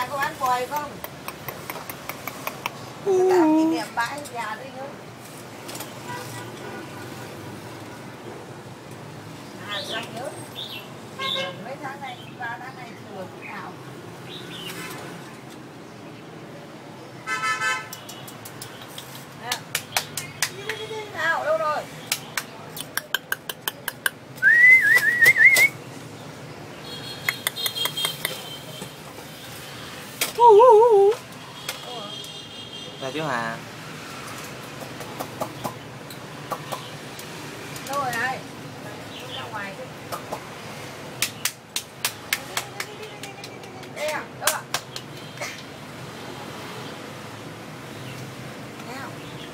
nhà có bán quầy không? Làm kỷ niệm bãi nhà đi nữa. À, anh nhớ. Mấy tháng này, 3 tháng này thừa thế nào? Nào, đâu rồi? Là chú Hà. Đâu rồi này? Ra ngoài chứ. Đây à? Đâu ạ? Nào.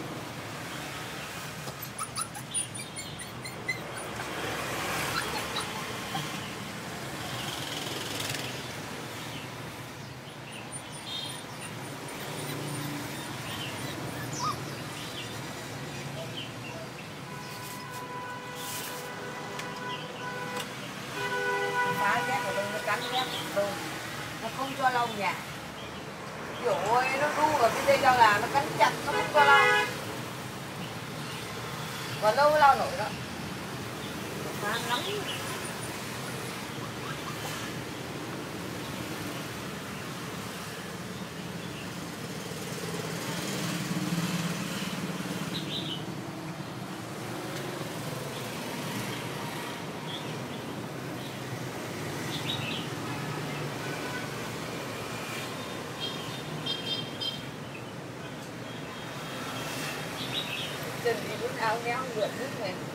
Phá rác ở đây nó cắn rác rồi. Nó không cho lau nhà. Kiểu ơi, nó đu ở bên đây lau là nó cắn chặt, nó không cho lau. Còn lâu mới lau nổi đó. Phá lắm. Chân đi cũng áo néo lượn nước này.